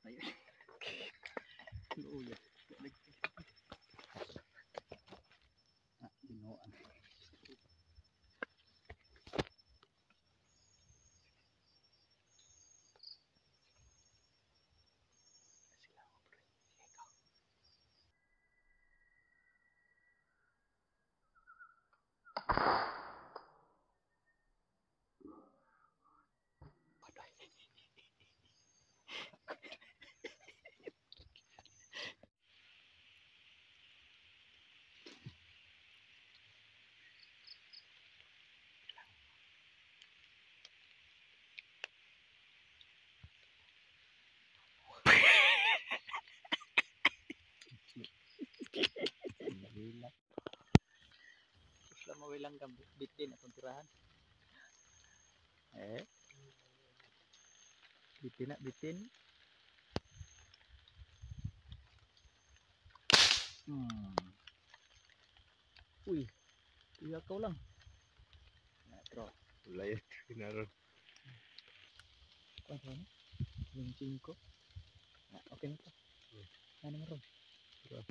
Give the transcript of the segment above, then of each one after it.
Ay. Luya. Binuan. Selama wilang gambit bitin atong tirahan. Bitin na bitin. Uy, iya kau lang. Nah, terus. Ulayat naron. Kuan sana. Yung 5. Nah, okay na to. Ano meron? Terus.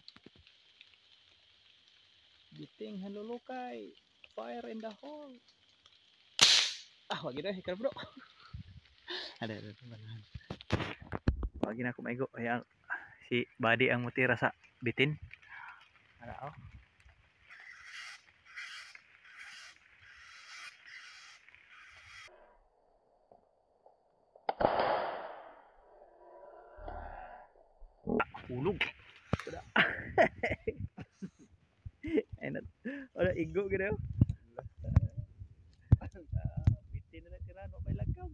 Biting halulukay. Fire in the hole. Wag gid ikar bro. Ada teman. Wag na ako maigo. Ay si Badi ang mutira sa bitin. Ano? Hulog. Enak. Ada igo gitu. Bitin na tira no may lagam.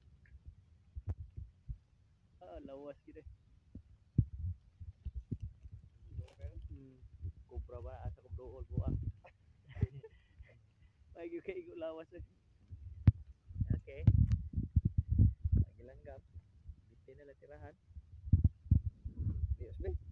Lawas gitu. Kubra ba asa ko dool buang. Lagi kay igo lawas. Okay. Lagi langgam. Bitin na tirahan. Dios be.